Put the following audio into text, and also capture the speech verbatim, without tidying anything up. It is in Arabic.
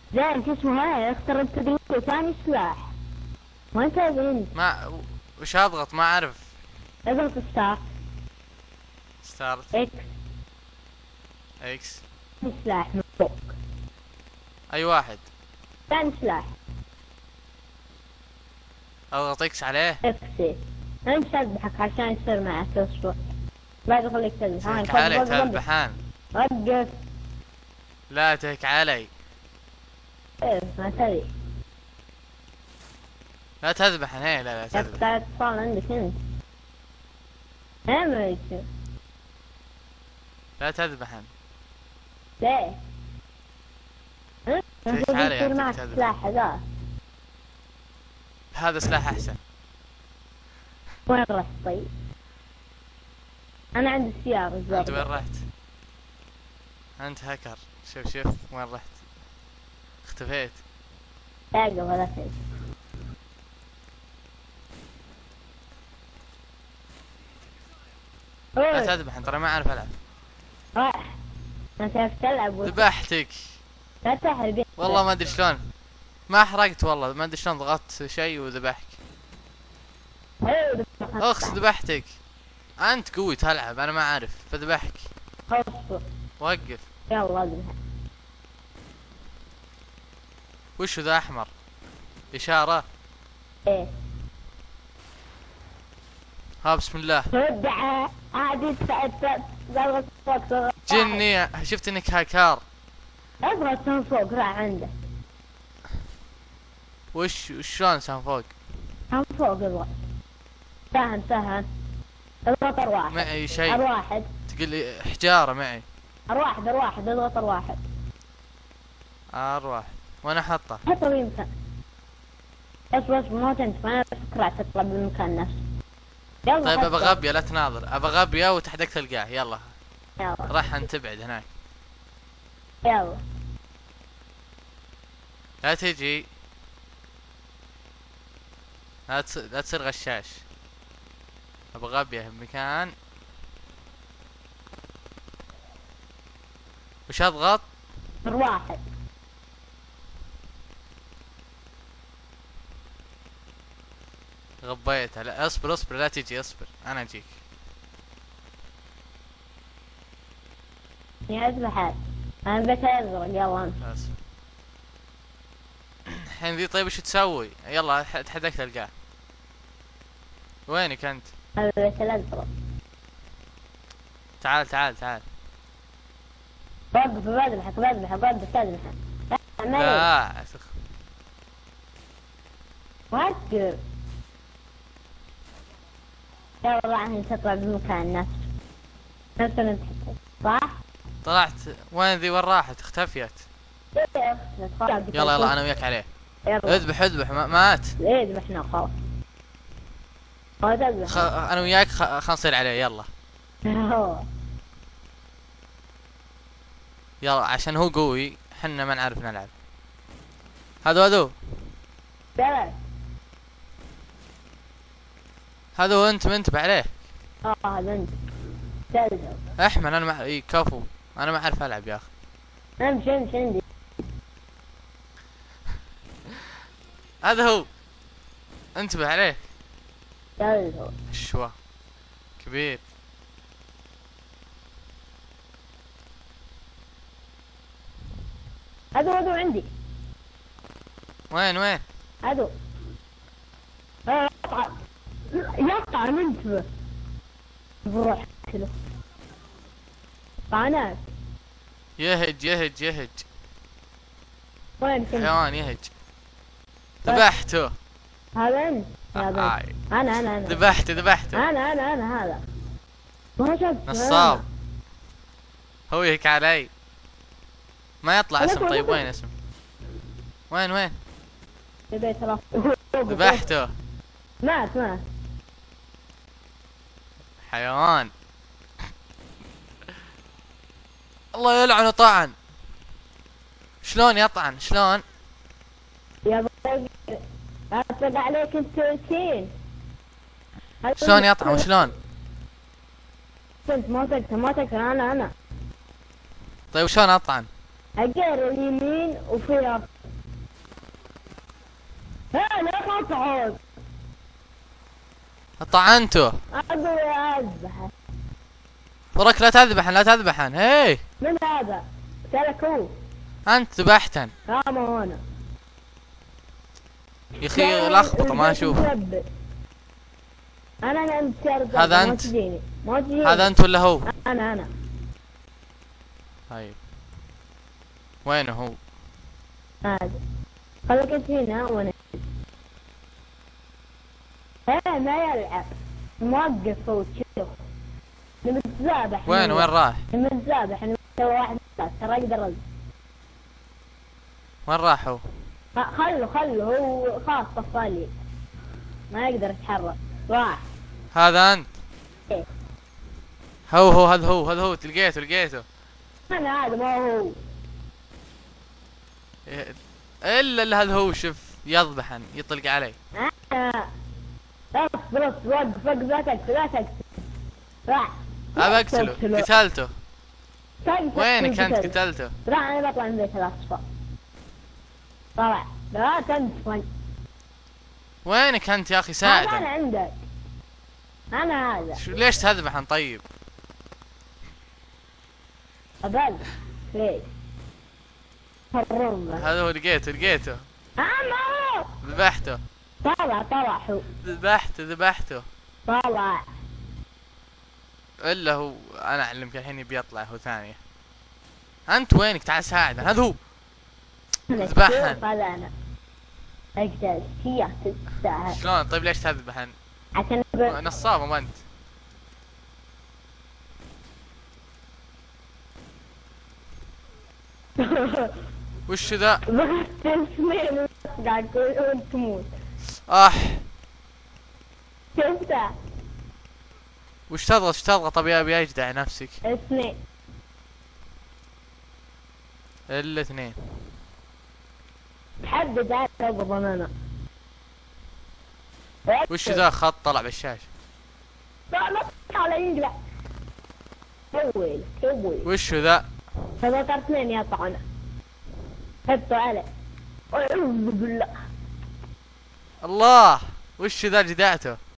زين شو اسمه هاي اختار تدري ثاني سلاح. ما انت انت ما وش اضغط ما اعرف. اضغط ستارت. ستارت. اكس. اكس. ثاني سلاح من فوق. اي واحد. ثاني سلاح. اضغط اكس عليه. اكس. انت تذبحك عشان يصير معك اصبر. لا يخليك تذبح. هاي تهك علي تذبحان. وقف. لا تهك علي. ايه ما تدري. لا تذبحن هي لا لا تذبح. يقطع اتصال عندك انت. ايه ما يصير. لا تذبحن. ليه؟ ها؟ تهك علي يصير انت معك تذبح. سلاح هذا. هذا سلاح احسن. وين رحت طيب؟ انا عندي السيارة الزرقاء. انت وين رحت؟ انت هكر. شوف شوف وين رحت. اختفيت. لاقى ولا شيء. لا تذبحن ترى ما اعرف العب. راح. ما تعرف تلعب ولا ذبحتك. لا تحرق. والله ما ادري شلون. ما حرقت والله ما ادري شلون ضغطت شيء وذبحك. ايوه اخس ذبحتك. انت قوي تلعب انا ما اعرف فذبحك. اصبر. وقف. يلا اذبح. وش ذا احمر؟ اشارة. ايه. ها بسم الله. ودع عادي تسعد ضغط فوق ضغط. جني شفت انك هاكار. اضغط من فوق راح عنده. وش وش شلون سام فوق؟ من فوق اضغط. سهل سهل. اضغط ارواحد. معي شيء. ارواحد. تقول لي حجارة معي. ارواحد ارواحد اضغط ارواحد. ارواح وانا احطه. حطه بمكان. اصبر اصبر ما تنتف انا فكرة تطلع بالمكان نفسه. يلا طيب ابى حطه. غبية لا تناظر ابى غبية وتحدك تلقاه يلا. يلا. راح انت تبعد هناك. يلا. لا تجي. لا تصير لا تصير غشاش. ابى غبية بمكان. وش اضغط؟ ارواحد. غبيت لا اصبر اصبر لا تجي اصبر انا اجيك. يا اذبح. انا بيت ازرق يلا انت. بس الحين ذي طيب وش تسوي؟ يلا تحدك تلقاه. وينك انت؟ انا بيت الازرق. تعال تعال تعال. وقف بذبحك بذبحك وقف تذبحك. لا لا وقف. يلا راح تطلع بالمكان نفسه. نفس اللي انت حطيته صح؟ طلعت. وين ذي وين راحت؟ اختفيت. يلا يلا انا وياك عليه. يلا اذبح اذبح ما- مات. ليه ذبحنا خلاص. هو تذبح. خ... انا وياك خ... خلنا نصير عليه يلا. يلا عشان هو قوي حنا ما نعرف نلعب. هذا هذا ثلاث. هذا هو انت منتبه عليه. اه هذا انت. تلزم. احمد انا ما اي كفو انا ما اعرف العب يا اخي. امشي امشي عندي. هذا هو. انتبه عليه. تلزم. شوا كبير. هذا هذا عندي. وين وين؟ هذا. يقطع يقطع منتبه. بروح كله. قناة. يهج يهج يهج. وين كنت؟ حيوان يهج. ذبحته. هذا انت. هذا آه. انا انا انا. ذبحته ذبحته. انا انا انا هذا. ما شفت. نصاب. هو يهك علي. ما يطلع اسم طيب وين اسم؟ وين وين؟ بيت راس. ذبحته. مات مات. حيوان. الله يلعنه طعن. شلون يطعن شلون؟ يا بطل اطلق عليك انت سين. شلون يطعن وشلون؟ انت ما تقدر ما تقدر انا انا. طيب وشلون اطعن؟ اقير اليمين وفي ها لا قطعوك. طعنته. أبي أذبحه. وراك لا تذبحن لا تذبحن. هي من هذا؟ سلك هو. انت ذبحتن. ها ما هو أنا. يا اخي لخبطه ما اشوف. انا انا انت هذا انت. ما تجيني. هذا انت ولا هو؟ انا انا. طيب وينه هو؟ هذا. خليك انت هنا وانا. ايه ما يلعب. موقف هو شوف. نمتذابح. وين وين راح؟ نمتذابح نسوي واحد ترى اقدر أز... وين راح هو؟ خلوا خلوا هو خلاص طفالي. ما يقدر يتحرك. راح. هذا انت. إيه. هو هو هذا هو هذا هو لقيته لقيته. انا هذا ما هو. إيه، الا اللي هذا هو شوف يذبحن يطلق علي. انا اصبر اصبر وقف وقف لا تقتل لا تقتل. راح. ابى اقتله قتلته. وينك انت قتلته؟ راح انا بطلع من بيت الاصفر. طلع لا تنتفن. وينك انت يا اخي هذا ساعدني. انا عندك. انا هذا. شو ليش تذبحن طيب؟ أبل ليش؟ حرمه. هذا هو لقيته لقيته. أما ذبحته. طلع طلع هو. ذبحته ذبحته. طلع. الا هو انا اعلمك الحين يبي يطلع هو ثانية. انت وينك تعال ساعدني هذا هو. ذبحن. هذا أنا. أقدر فيها تستاهل. شلون طيب ليش تذبحن؟ عشان نصاب ما انت. وش ذا؟ بغت اثنين قاعد تقول تموت. اح شفتها؟ وش تضغط وش تضغط ابي ابي اجدع نفسك. اثنين. الا اثنين. تحدد عاد اضرب انا. وش ذا خط طلع بالشاشة؟ لا لا على يقلع. سوي سوي. وش ذا؟ هذا اثنين يا طعنه. حطوا عليه. اعوذ بالله. الله وش ذا جدعته؟